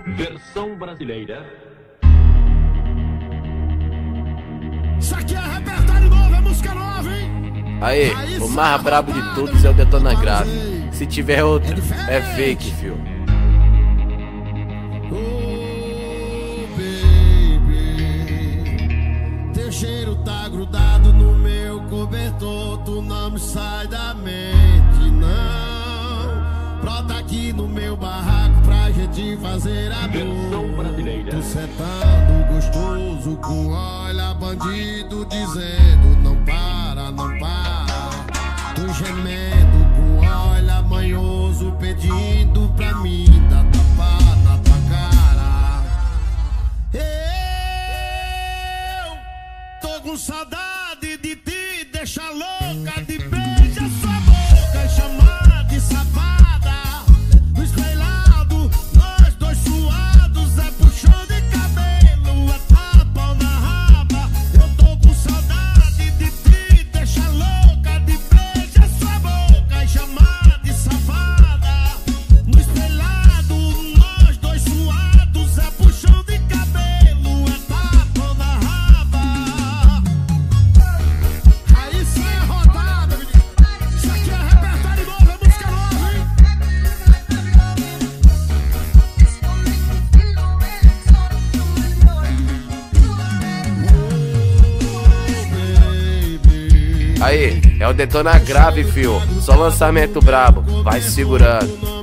Versão brasileira. Isso aqui é repertório novo, é música nova, hein? Aí, o mais brabo de todos é o Detona Grave. Se tiver outro, é fake, fio. Oh, baby, teu cheiro tá grudado no meu cobertor. Tu não me sai da mente, não. Brota aqui no meu barraco pra gente fazer amor. Versão brasileira. Tu sentando gostoso com olha bandido dizendo não para, não para. Tu gemendo com olha manhoso pedindo pra mim dar tapa na tua cara. Eu tô com saudade de ti, deixa louca de beija sua boca, chamar de safada. No espelhado, nós dois suados, é puxão de cabelo, é tapa na raba. Eu tô com saudade de ti, deixa louca de beija sua boca, chamar de safada. No espelhado, nós dois suados, é puxão de cabelo, é tapa na raba. Aí cê é rodada, menino. Isso aqui é repertório novo, é música nova, hein? Oh, baby. Aí, é o Detona Grave, fio. Só lançamento brabo, vai segurando.